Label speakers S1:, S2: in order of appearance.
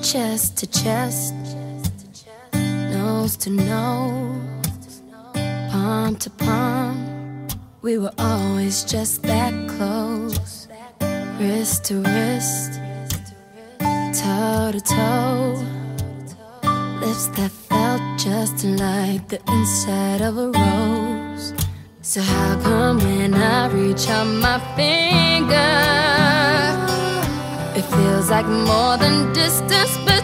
S1: chest to chest, nose to nose, palm to palm. We were always just that close, wrist to wrist, toe to toe, lips that felt just like the inside of a rose. So how come when I reach out my finger, it feels like more than distance, but